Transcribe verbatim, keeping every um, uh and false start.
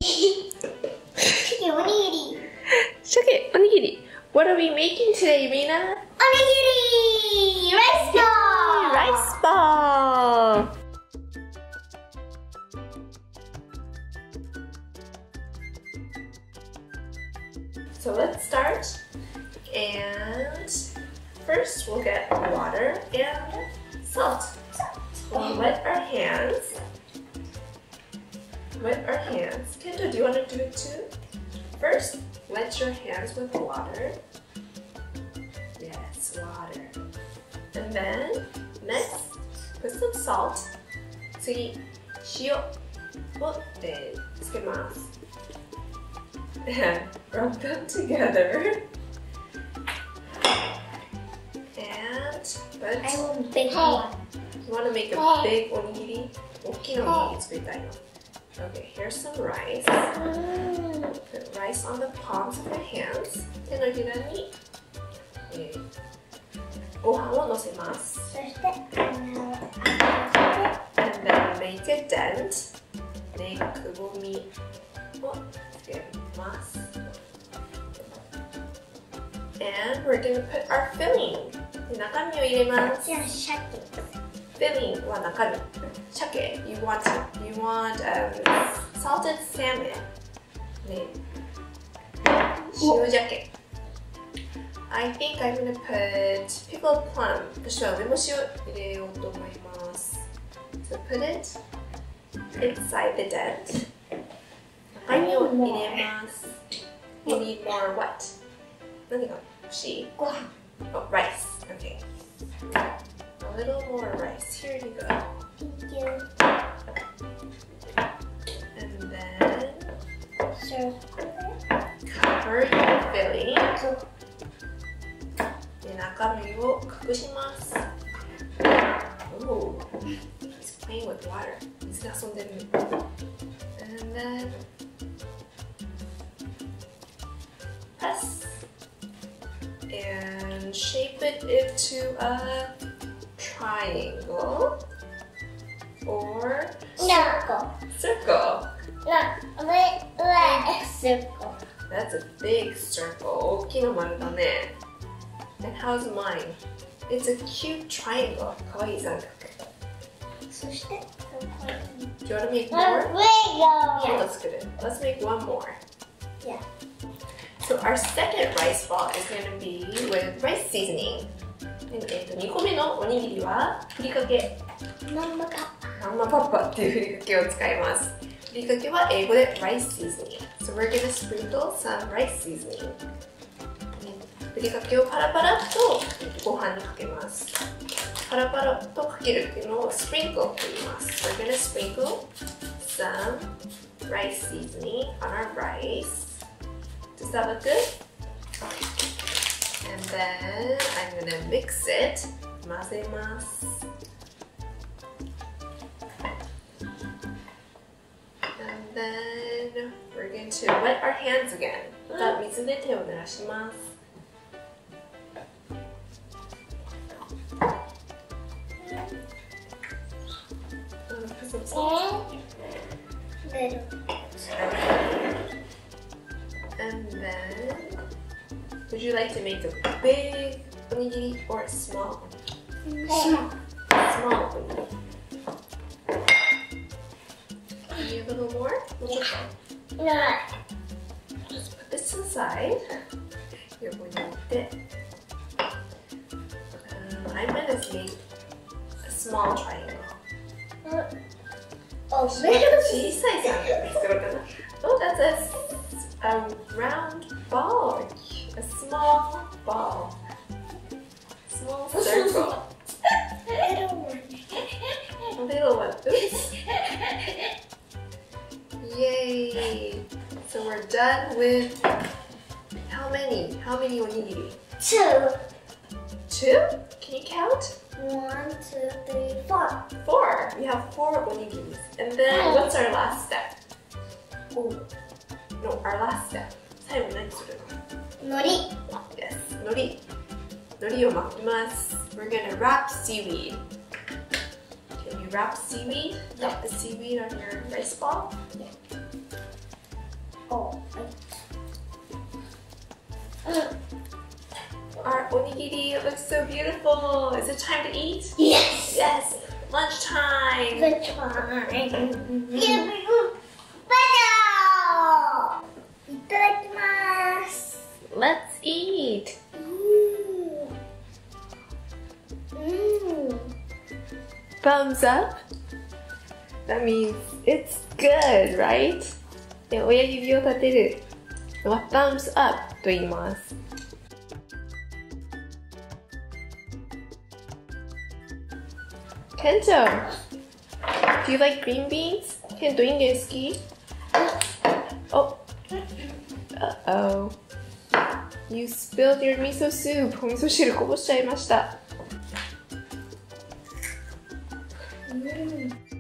鮭おにぎり。 鮭おにぎり。What are we making today, Rina? おにぎり。ライスボール。 Rice ball. So let's start. And first we'll get water and salt. We'll wet our hands. Wet our hands. Kendo, do you want to do it too? First, wet your hands with water. Yes, water. And then, next, put some salt. 次、塩を、えー、つけます。And rub them together. And put... I want big one. You want to make a big onigiri? 大きなおにぎり作りたいの。Okay, here's some rice. Put rice on the palms of your hands. 手のひらに、えー、ご飯をのせます。 そして、穴を開けて And then make a dent. ね、くぼみをつけます。And we're going to put our filling. 中身を入れます。 じゃあ、鮭。 Filling は中身。鮭 you want you want um, salted salmon ね塩鮭 I think I'm gonna put pickled plum 私は梅干しを入れようと思います So put it inside the dent 中身を入れます You need more what? 何が欲しい？ ご飯 Oh, rice. Okay. A little more rice. Here you go. Thank you. And then Sure. cover your filling. で、中身を隠します。Oh, he's playing with water. 水で遊んでる。And then press and shape it into a triangle or Circle. circle. No, wait, wait. Circle. That's a big circle. 大きな丸だね。And how's mine? It's a cute triangle. かわいい三角。 そして、ここに。 Do you want to make Uh, more? wait, go. Let's get it. Let's make one more. Yeah. So our second rice ball is going to be with rice seasoning. えっとにこめのおにぎりはふりかけ。 ママパマンマパッパっていうふりかけを使います。ふりかけは英語で rice seasoning. So we're going to sprinkle some rice seasoning. ふりかけをパラパラっとご飯にかけます。パラパラっとかけるっていうのを sprinkle と言います。We're going to sprinkle some rice seasoning on our rice. Does that look good? And then I'm going to mix it. 混ぜます。And then we're going to wet our hands again. また水で手を濡らします。Put some salt. Little. And then, would you like to make a big onigiri or a small onigiri? Small. Small onigiri. Maybe a little more? No. Just put this aside. You're going to eat it. Um, I'm going to make a small triangle. Oh, 小さい三角作ろうかな。Oh, that's a, a round ball. A small ball. Small circle. little one. A little one. Oops. Yay. So we're done with how many? How many onigiri? Two. Two? Can you count? One, two, three, four. Four. We have four onigiris. And then what's our last step? Oh, no, our last step. 最後何するの？ 海苔。 Yes, 海苔。海苔を巻きます。We're gonna wrap seaweed. Can you wrap seaweed? Wrap the seaweed on your rice ball. Oh. Our onigiri looks so beautiful. Is it time to eat? Yes. Yes. Lunchtime. Good try. Here we go. Itadakimasu. Let's eat. Mm. Mm. Thumbs up. That means it's good, right? で、親指を立てるのは thumbs up と言います。Kento, do you like green beans? ケント、インゲン好き? Oh, uh-oh. You spilled your miso soup. お味噌汁こぼしちゃいました。 Mm.